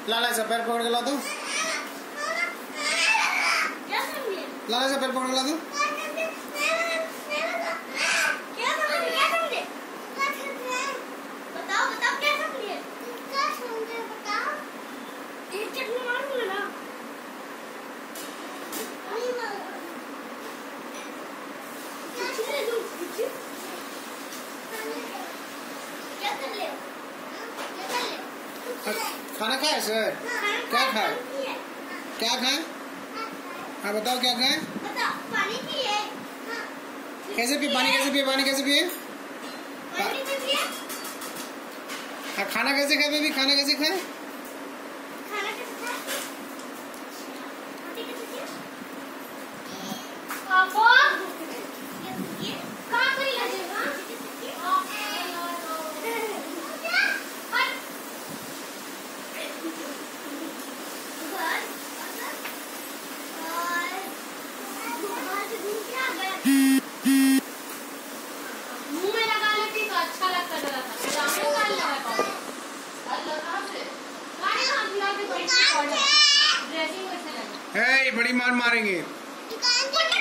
लाला से पैर पकड़ के ला दो। लाला से पैर पकड़ के ला दो। खाना खाए सर? क्या खाए? क्या खाए? हाँ बताओ क्या खाए? पानी पिए। कैसे पिए पानी? कैसे पिए पानी? कैसे पिए? हाँ खाना कैसे खाए बेबी? खाना कैसे खाए? है बड़ी मार मारेंगे।